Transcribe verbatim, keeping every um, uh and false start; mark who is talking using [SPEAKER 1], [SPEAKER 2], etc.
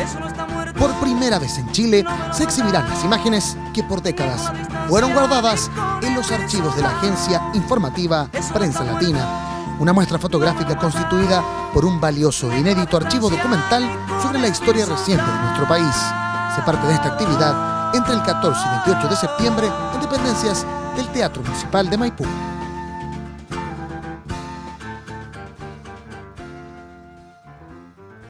[SPEAKER 1] Por primera vez en Chile se exhibirán las imágenes que por décadas fueron guardadas en los archivos de la agencia informativa Prensa Latina, una muestra fotográfica constituida por un valioso e inédito archivo documental sobre la historia reciente de nuestro país. Se parte de esta actividad entre el catorce y veintiocho de septiembre en dependencias del Teatro Municipal de Maipú.